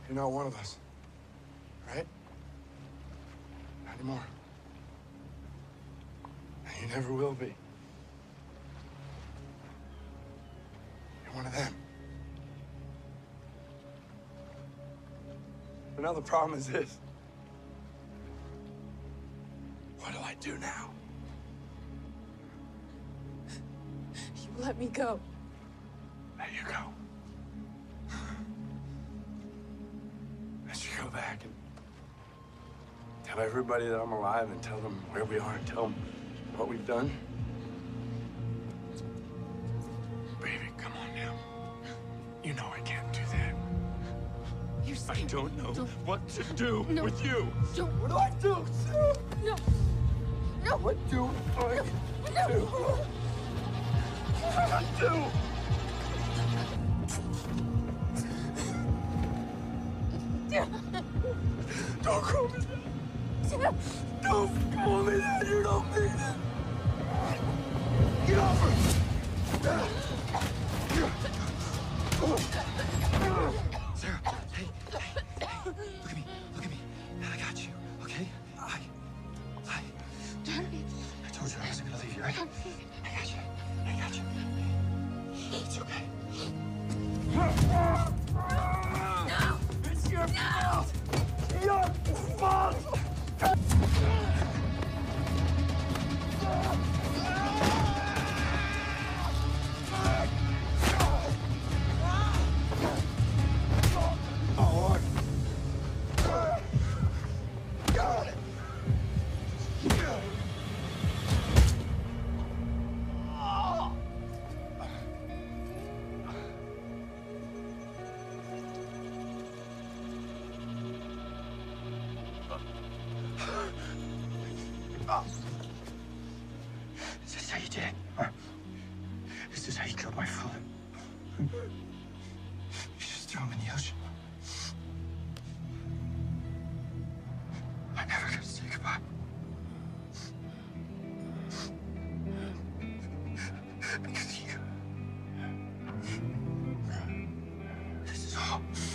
You're not one of us, right? Not anymore. And you never will be. You're one of them. But now the problem is this. What do I do now? You let me go. Let you go. Let you go back and tell everybody that I'm alive and tell them where we are and tell them what we've done. Baby, come on now. You know I can't do that. You're scared. I don't know what to do with you. Don't. What do I do? No. No. What do I do? No. What do I do? Don't call me that. Don't call me that. You don't mean it. Get off her. Sarah, hey, look at me, I got you, okay? I told you I wasn't gonna leave you, right? I got you. It's okay. No. It's your fault. Your fault. Is this how you did it? Huh? Is this how you killed my father? You just threw him in the ocean. I never got to say goodbye. Because of you. This is all